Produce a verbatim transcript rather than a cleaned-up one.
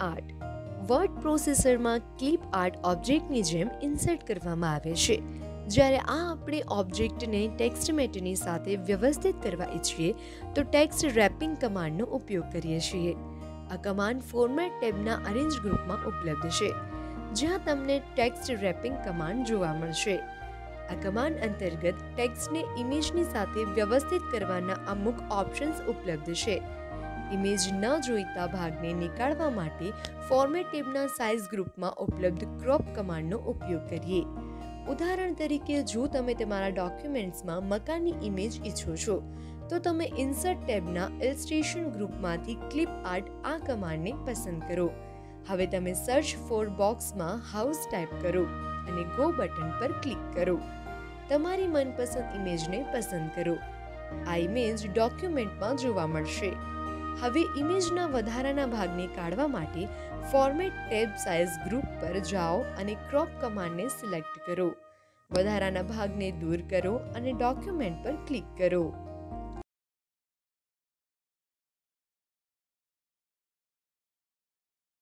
Art word પ્રોસેસરમાં clip art ઓબ્જેક્ટની જેમ ઇન્સર્ટ કરવામાં આવે છે. જ્યારે આ આપણે ઓબ્જેક્ટને ટેક્સ્ટ મેટની સાથે વ્યવસ્થિત કરવા ઈચ્છીએ તો ટેક્સ્ટ રેપિંગ કમાન્ડનો ઉપયોગ કરીએ છીએ. આ કમાન્ડ ફોર્મેટ ટેબના અરેન્જ ગ્રુપમાં ઉપલબ્ધ છે, જ્યાં તમને ટેક્સ્ટ રેપિંગ કમાન્ડ જોવા મળશે. આ કમાન્ડ અંતર્ગત ટેક્સ્ટને ઇમેજની સાથે વ્યવસ્થિત કરવાના અમુક ઓપ્શન્સ ઉપલબ્ધ છે. ઇમેજ ન જોઈતા ભાગને નીકાળવા માટે ફોર્મેટ ટેબના સાઇઝ ગ્રુપમાં ઉપલબ્ધ ક્રોપ કમાન્ડનો ઉપયોગ કરીએ. ઉદાહરણ તરીકે, જો તમે તમારા ડોક્યુમેન્ટ્સમાં મકાનની ઇમેજ ઈચ્છો છો તો તમે ઇન્સર્ટ ટેબના ઇલસ્ટ્રેશન ગ્રુપમાંથી ક્લિપ આર્ટ આ કમાન્ડને પસંદ કરો. હવે તમે સર્ચ ફોર બોક્સમાં હાઉસ ટાઈપ કરો અને ગો બટન પર ક્લિક કરો. તમારી મનપસંદ ઇમેજને પસંદ કરો. આ ઇમેજ ડોક્યુમેન્ટમાં જોવા મળશે. હવે ઇમેજના વધારાના ભાગને કાઢવા માટે ફોર્મેટ ટેબ સાઇઝ ગ્રુપ પર જાઓ અને ક્રોપ કમાન્ડને સિલેક્ટ કરો. વધારાના ભાગને દૂર કરો અને ડોક્યુમેન્ટ પર ક્લિક કરો.